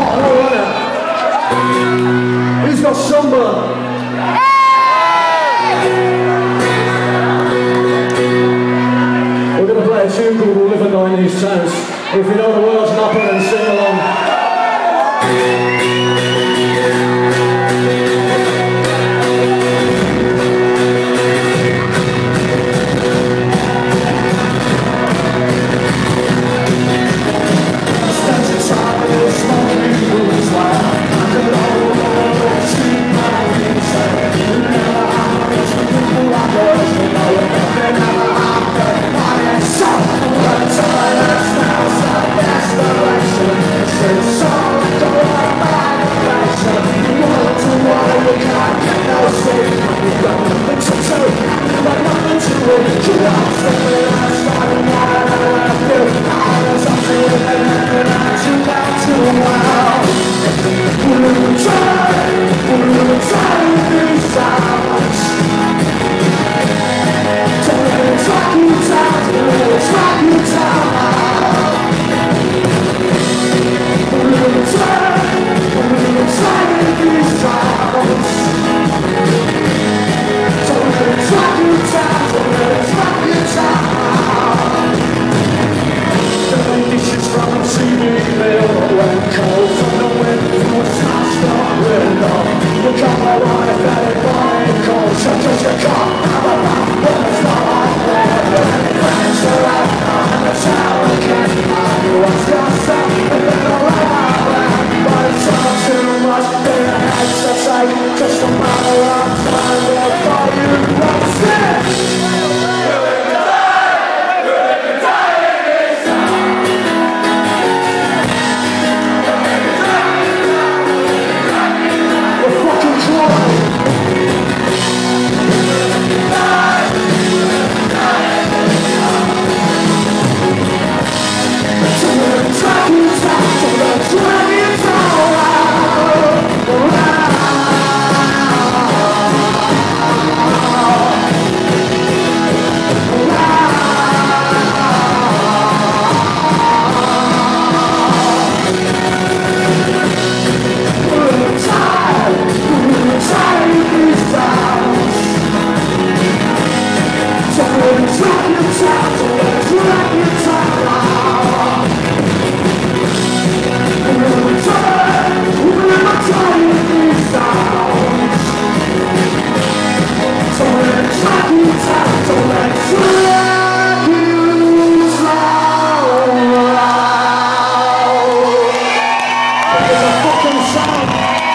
hot, no, isn't it? Who's got sunburn? We're going to play a tune called We'll Live a Night in These Towns. If you know the words, Napa, then sing along. It's a fucking sound.